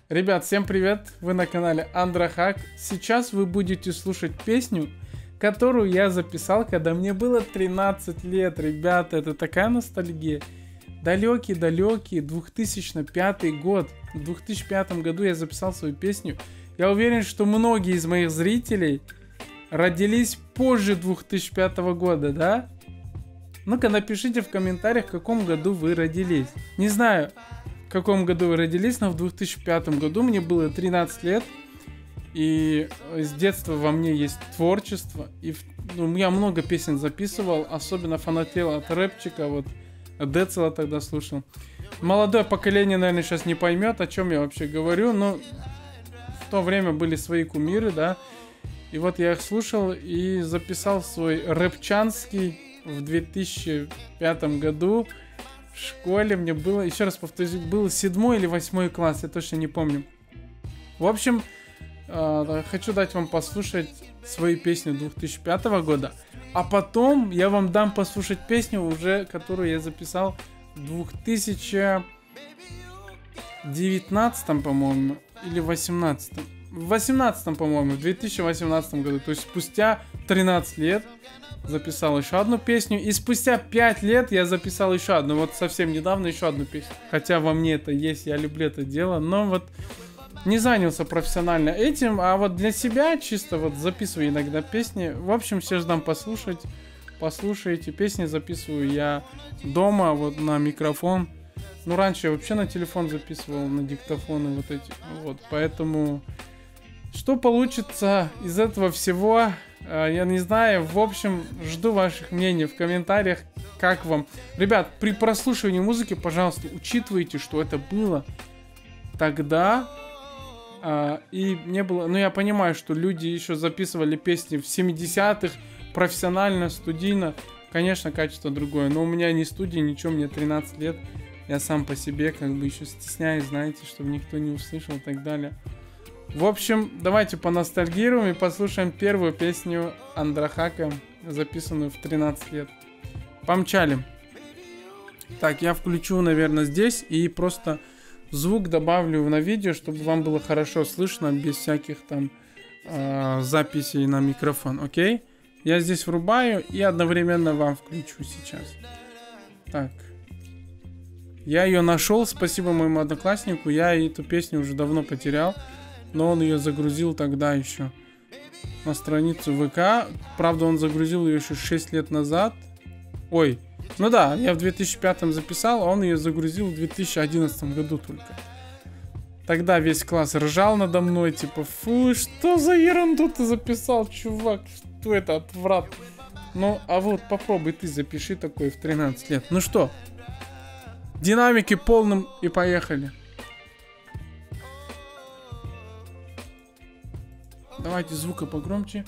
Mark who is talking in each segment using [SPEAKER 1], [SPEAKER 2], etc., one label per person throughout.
[SPEAKER 1] Ребят, всем привет! Вы на канале Андрахак. Сейчас вы будете слушать песню, которую я записал, когда мне было 13 лет. Ребята, это такая ностальгия. Далекий-далекий 2005 год. В 2005 году я записал свою песню. Я уверен, что многие из моих зрителей родились позже 2005 года, да? Ну-ка напишите в комментариях, в каком году вы родились. Не знаю, в каком году вы родились, но в 2005 году мне было 13 лет. И с детства во мне есть творчество. И я много песен записывал, особенно фанател от рэпчика, вот Децела тогда слушал. Молодое поколение, наверное, сейчас не поймет, о чем я вообще говорю, но в то время были свои кумиры, да. И вот я их слушал и записал свой рэпчанский в 2005 году. В школе мне было, еще раз повторюсь, был 7 или 8 класс, я точно не помню. В общем, хочу дать вам послушать свою песню 2005 года, а потом я вам дам послушать песню уже, которую я записал в 2019, по-моему, или 18. В 18, по-моему, в 2018 году, то есть спустя 13 лет записал еще одну песню, и спустя 5 лет я записал еще одну, вот совсем недавно еще одну песню, хотя во мне это есть, я люблю это дело, но вот не занялся профессионально этим, а вот для себя чисто вот записываю иногда песни. В общем, все ждам послушать, послушайте, песни записываю я дома, вот на микрофон. Ну, раньше я вообще на телефон записывал, на диктофоны вот эти, вот, поэтому что получится из этого всего, я не знаю. В общем, жду ваших мнений в комментариях, как вам. Ребят, при прослушивании музыки, пожалуйста, учитывайте, что это было тогда, и не было, ну, я понимаю, что люди еще записывали песни в 70-х, профессионально, студийно, конечно, качество другое, но у меня не студия, ничего, мне 13 лет, я сам по себе как бы еще стесняюсь, знаете, чтобы никто не услышал и так далее. В общем, давайте поностальгируем и послушаем первую песню Андрахака, записанную в 13 лет. Помчали. Так, я включу, наверное, здесь и просто звук добавлю на видео, чтобы вам было хорошо слышно, без всяких там записей на микрофон, окей? Я здесь врубаю и одновременно вам включу сейчас. Так. Я ее нашел, спасибо моему однокласснику, я эту песню уже давно потерял. Но он ее загрузил тогда еще на страницу ВК. Правда, он загрузил ее еще 6 лет назад. Ой, ну да, я в 2005 записал, а он ее загрузил в 2011 году только. Тогда весь класс ржал надо мной, типа, фу, что за ерунду ты записал, чувак, что это, отврат. Ну, а вот попробуй ты запиши такое в 13 лет. Ну что, динамики полным и поехали. Давайте звука погромче.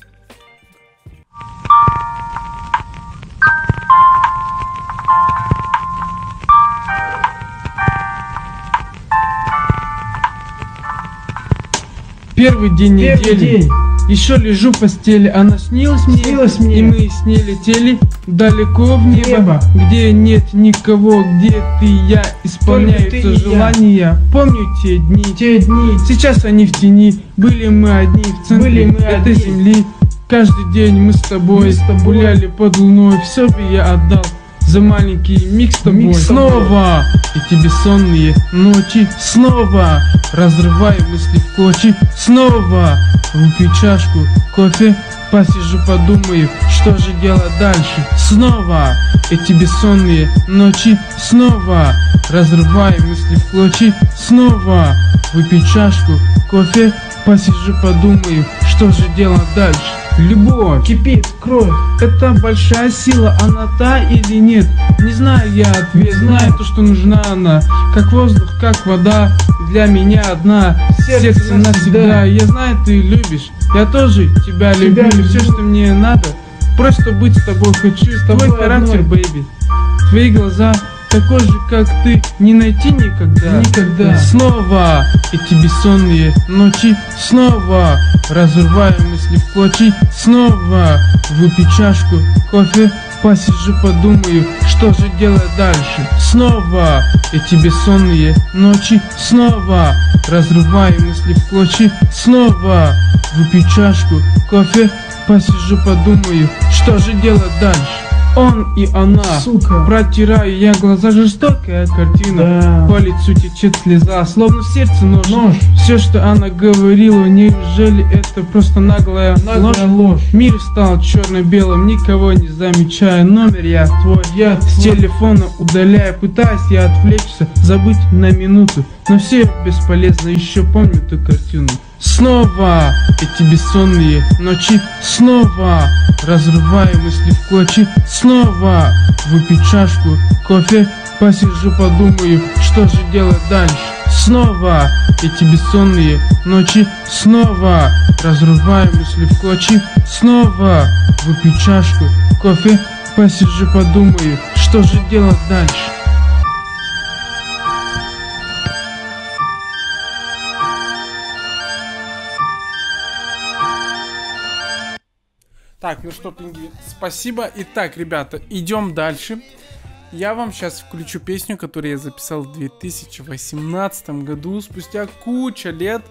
[SPEAKER 1] Первый день недели. Еще лежу в постели, она снилась мне, и мы с ней летели далеко в небо, где нет никого, где ты и я, исполняются желания. Помню те дни, сейчас они в тени, были мы одни в центре этой земли. Каждый день мы с тобой гуляли под луной, все бы я отдал за маленький миг с тобой. Снова эти бессонные ночи, снова разрываю мысли в клочья, снова выпью чашку кофе, посижу, подумаю, что же делать дальше. Снова эти бессонные ночи, снова разрываю мысли в клочья, снова выпью чашку кофе, посижу, подумаю, что же делать дальше. Любовь кипит, кровь, это большая сила, она та или нет? Не знаю я ответ, знаю то, что нужна она, как воздух, как вода, для меня одна, сердце навсегда. Я знаю, ты любишь, я тоже тебя люблю, все, что мне надо, просто быть с тобой хочу, с тобой характер, бэйби, твои глаза такой же, как ты, не найти никогда. Снова эти бессонные ночи, снова разрываю мысли в клочья, снова выпью чашку кофе,
[SPEAKER 2] посижу, подумаю, что же делать дальше. Снова эти бессонные ночи, снова разрываю мысли в клочья, снова выпью чашку кофе, посижу, подумаю, что же делать дальше. Он и она, сука. Протираю я глаза, жестокая картина, да. По лицу течет слеза, словно в сердце нож. Все, что она говорила, неужели это просто наглая ложь? Мир стал черно-белым, никого не замечая. Номер я твой, с телефона удаляю, пытаюсь я отвлечься, забыть на минуту, но все бесполезно, еще помню ту картину. Снова эти бессонные ночи, снова разрываю мысли в клочья, снова выпью чашку кофе, посижу, подумаю, что же делать дальше. Снова эти бессонные ночи, снова разрываю мысли в клочья, снова выпью чашку кофе, посижу, подумаю, что же делать дальше.
[SPEAKER 1] Так, ну что, пингвин, спасибо. Итак, ребята, идем дальше. Я вам сейчас включу песню, которую я записал в 2018 году, спустя куча лет.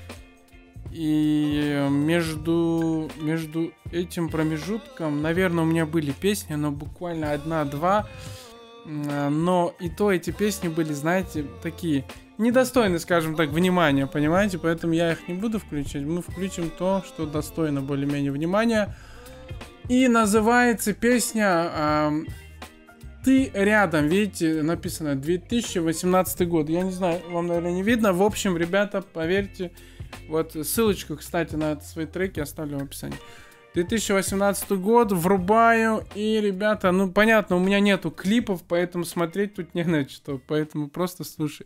[SPEAKER 1] И между этим промежутком, наверное, у меня были песни, но буквально одна-два. Но и то эти песни были, знаете, такие недостойны, скажем так, внимания, понимаете? Поэтому я их не буду включать. Мы включим то, что достойно более-менее внимания. И называется песня «Ты рядом». Видите, написано 2018 год. Я не знаю, вам, наверное, не видно. В общем, ребята, поверьте, вот ссылочку, кстати, на свои треки оставлю в описании. 2018 год, врубаю. И, ребята, ну, понятно, у меня нету клипов, поэтому смотреть тут не на что. Поэтому просто слушай.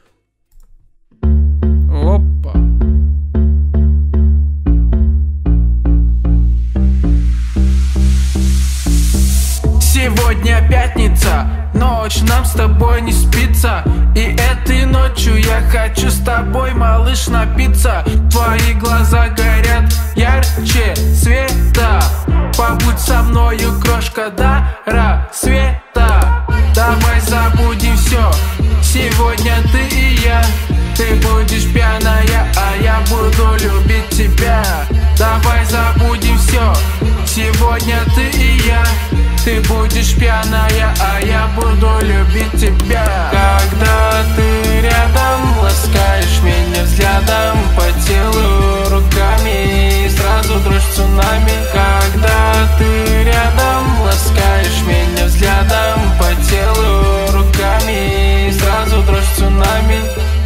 [SPEAKER 1] Опа.
[SPEAKER 3] Сегодня пятница, ночь, нам с тобой не спится. И этой ночью я хочу с тобой, малыш, напиться. Твои глаза горят ярче света. Побудь со мною, крошка, до рассвета. Давай забудем все, сегодня ты и я. Ты будешь пьяная, а я буду любить тебя. Давай забудем все, сегодня ты и я. Ты будешь пьяная, а я буду любить тебя. Когда ты рядом, ласкаешь меня взглядом по телу, руками, и сразу дрожь цунами. Когда ты рядом, ласкаешь меня взглядом по телу, руками, и сразу дрожь цунами.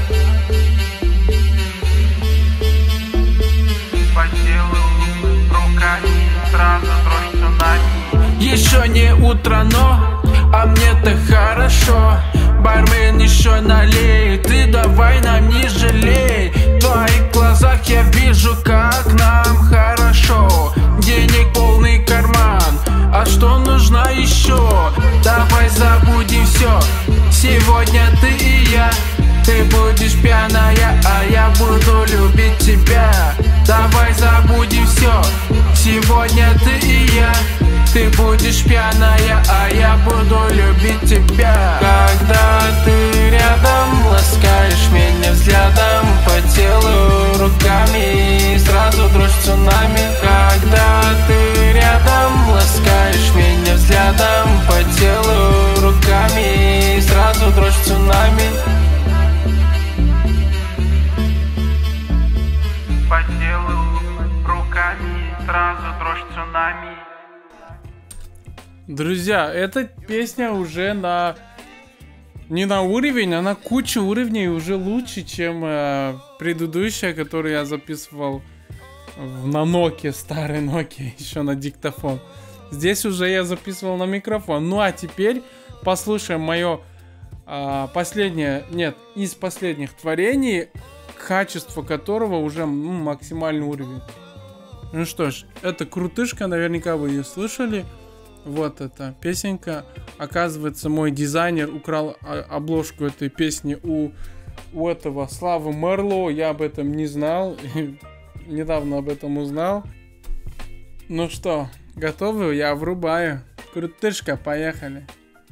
[SPEAKER 3] По телу, руками, сразу дрожь цунами. Еще не утро, но а мне-то хорошо. Бармен еще налей, ты давай нам не жалей. В твоих глазах я вижу, как нам хорошо. Денег полный карман, а что нужно еще? Давай забудем все, сегодня ты и я. Ты будешь пьяная, а я буду любить тебя. Давай забудем все, сегодня ты и я. Ты будешь пьяная, а я буду любить тебя. Когда ты рядом, ласкаешь меня взглядом по телу, руками, и сразу дрожь цунами. Когда ты рядом, ласкаешь меня взглядом по телу, руками, и сразу дрожь цунами. По телу, руками, сразу дрожь цунами.
[SPEAKER 1] Друзья, эта песня уже не на уровень, а на кучу уровней уже лучше, чем предыдущая, которую я записывал на Nokia, старой Nokia, еще на диктофон. Здесь уже я записывал на микрофон. Ну а теперь послушаем мое последнее, нет, из последних творений, качество которого уже максимальный уровень. Ну что ж, это крутышка, наверняка вы ее слышали. Вот эта песенка. Оказывается, мой дизайнер украл обложку этой песни у этого Славы Мерлоу. Я об этом не знал. Недавно об этом узнал. Ну что, готовы? Я врубаю. Крутышка, поехали.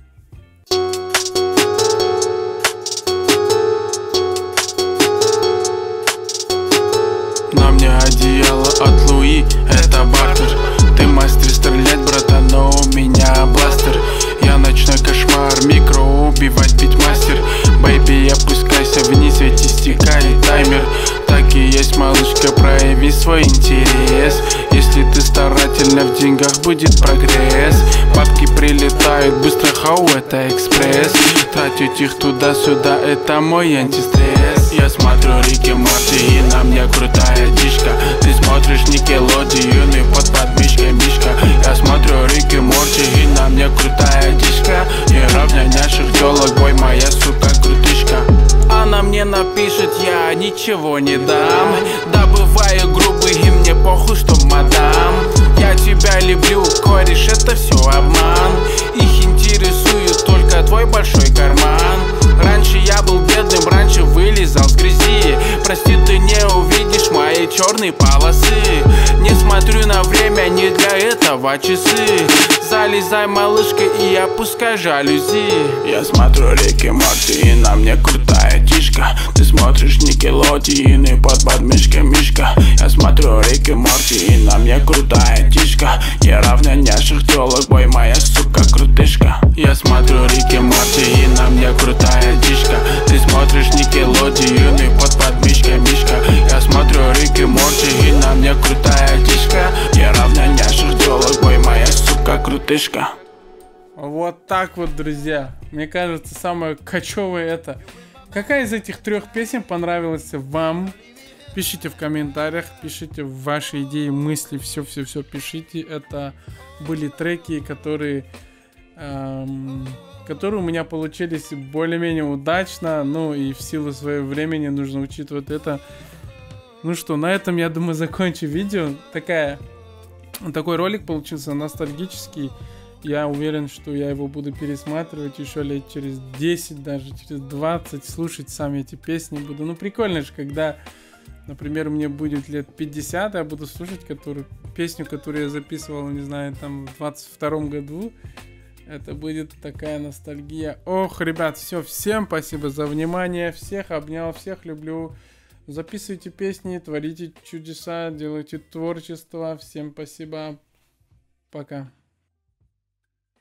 [SPEAKER 3] На мне одеяло от Луи, это бартер. Ты мастер стрелять, братан, но у меня бластер. Я ночной кошмар, микро убивать питмастер. Бэйби, опускайся вниз, ведь истекает таймер. Так и есть, малышка, прояви свой интерес. Если ты старательно, в деньгах будет прогресс. Бабки прилетают быстро, хау, это экспресс. Тратить их туда-сюда, это мой антистресс. Я смотрю Рик и Морти, и на мне крутая дичка. Ты смотришь Никелодион и под подмышкой мишка. Я смотрю Рик и Морти, и на мне крутая дичка. Не равня няшек телок, бой, моя сука крутышка. Она мне напишет, я ничего не дам. Да бываю грубый, и мне похуй, что мадам. Я тебя люблю, кореш, это все обман. Их интересует только твой большой карман. Раньше я был бедным, раньше вылезал с грязи. Прости, ты не увидишь мои черные полосы. Не смотрю на время, не для этого часы. Залезай, малышка, и опускай жалюзи. Я смотрю Рик и Морти, и на мне крутая тишка. Ты смотришь Никелодион и под подмышкой мишка. Я смотрю Рик и Морти, и на мне крутая тишка. Не равня няшек телок, бой, моя сука крутышка. Я смотрю Рик и Морти, и на мне крутая дичка. Ты смотришь Никелодион и под подмышкой мишка. Я смотрю Рик и Морти, и на мне крутая дичка. Не равня няшек телок, бой, моя сука крутышка.
[SPEAKER 1] Вот так вот, друзья. Мне кажется, самое кочевое это. Какая из этих трех песен понравилась вам? Пишите в комментариях, пишите ваши идеи, мысли, все пишите. Это были треки, которые у меня получились более-менее удачно. Ну и в силу своего времени нужно учитывать это. Ну что, на этом, я думаю, закончу видео. Такой ролик получился ностальгический. Я уверен, что я его буду пересматривать еще лет через 10, даже через 20. Слушать сами эти песни буду. Ну прикольно же, когда, например, мне будет лет 50, я буду слушать песню, которую я записывал, не знаю, там в 22-м году. Это будет такая ностальгия. Ох, ребят, все, всем спасибо за внимание. Всех обнял, всех люблю. Записывайте песни, творите чудеса, делайте творчество. Всем спасибо. Пока.